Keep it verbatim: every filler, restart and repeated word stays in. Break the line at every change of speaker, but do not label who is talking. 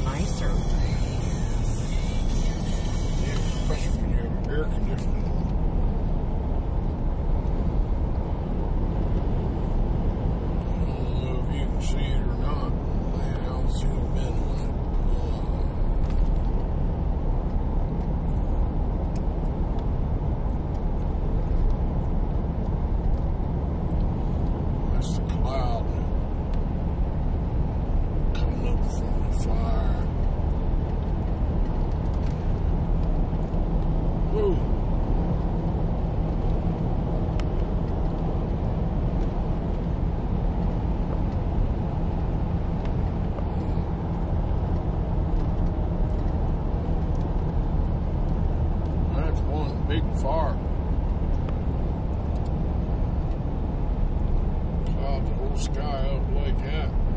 nicer.
Yeah, especially when you have air conditioning on. I don't know if you can see it or not. Man, I'll zoom in on it. That's the cloud coming up from the fire. Woo! That's one big fire. Cloud the whole sky up like that.